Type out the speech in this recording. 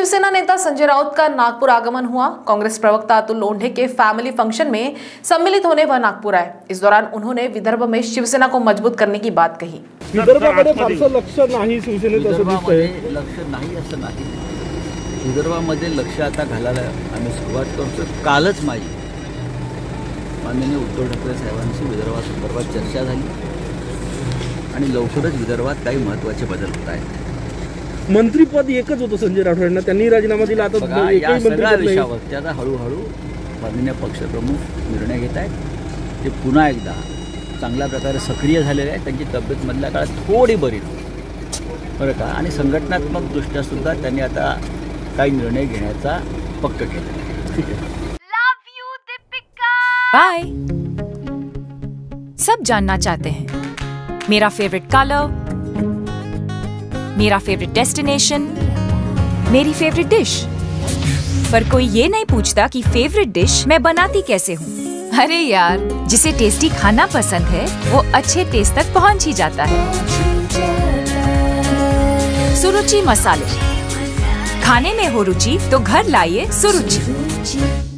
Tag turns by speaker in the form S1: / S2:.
S1: शिवसेना नेता संजय राउत का नागपुर आगमन हुआ। कांग्रेस प्रवक्ता अतुल लोंढे के फैमिली फंक्शन में सम्मिलित होने वह नागपुर आए। इस दौरान उन्होंने विदर्भ में शिवसेना को मजबूत करने की बात कही।
S2: विदर्भाकडे फारसं लक्ष नाही शिवसेनेचं असं दिसतंय।
S3: लक्ष नाही असं नाही, विदर्भामध्ये लक्ष आता घालायला आम्ही सुरुवात करतो। कालच माझी माननीय उद्धव ठाकरे साहेबांशी विदर्भासंदर्भात चर्चा झाली आणि लवकरच विदर्भात काही महत्त्वाचे बदल होत आहेत।
S2: मंत्रीपद एकच होतं संजय राठोड यांना, त्यांनी राजीनामा दिला। आता
S3: या सगळ्या विषयावर त्याचा हळूहळू माननीय पक्षप्रमुख निर्णय घेत आहेत। ते पुन्हा एकदा चांगल्या प्रकारे सक्रिय झालेले आहेत। त्यांची तब्येत मधल्या काळात थोडी बरी बरं का, आणि संघटनात्मक दृष्ट्या सुद्धा त्यांनी आता काही निर्णय घेण्याचा पक्क केला। ठीक आहे,
S4: बाय। सब जानना चाहते हैं मेरा फेवरेट कलर, मेरा फेवरेट डेस्टिनेशन, मेरी फेवरेट डिश, पर कोई ये नहीं पूछता कि फेवरेट डिश मैं बनाती कैसे हूँ। अरे यार, जिसे टेस्टी खाना पसंद है वो अच्छे टेस्ट तक पहुँच ही जाता है। सुरुचि मसाले, खाने में हो रुचि तो घर लाइए सुरुचि।